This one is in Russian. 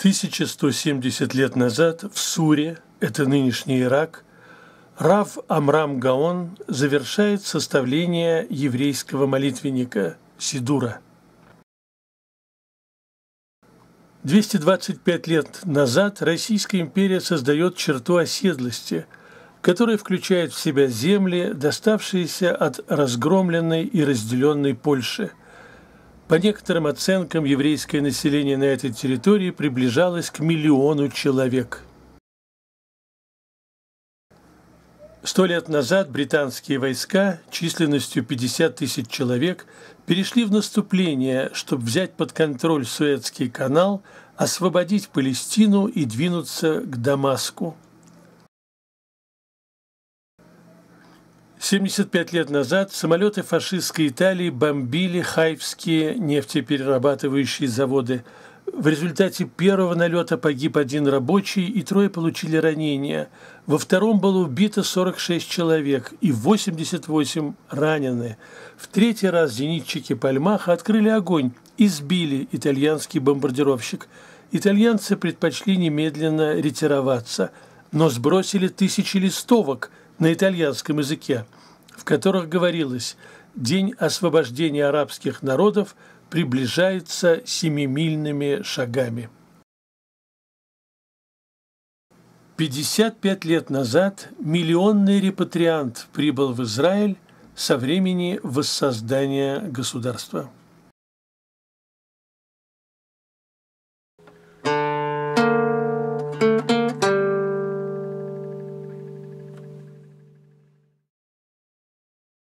1170 лет назад в Суре, это нынешний Ирак, Рав Амрам Гаон завершает составление еврейского молитвенника Сидура. 225 лет назад Российская империя создает черту оседлости, которая включает в себя земли, доставшиеся от разгромленной и разделенной Польши. По некоторым оценкам, еврейское население на этой территории приближалось к 1 миллиону человек. 100 лет назад британские войска численностью 50 тысяч человек перешли в наступление, чтобы взять под контроль Суэцкий канал, освободить Палестину и двинуться к Дамаску. 75 лет назад самолеты фашистской Италии бомбили хайфские нефтеперерабатывающие заводы. В результате первого налета погиб 1 рабочий и 3 получили ранения. Во втором было убито 46 человек и 88 ранены. В 3-й раз зенитчики Пальмаха открыли огонь и сбили итальянский бомбардировщик. Итальянцы предпочли немедленно ретироваться, но сбросили тысячи листовок на итальянском языке, в которых говорилось: «День освобождения арабских народов приближается 7-мильными шагами». 55 лет назад миллионный репатриант прибыл в Израиль со времени воссоздания государства.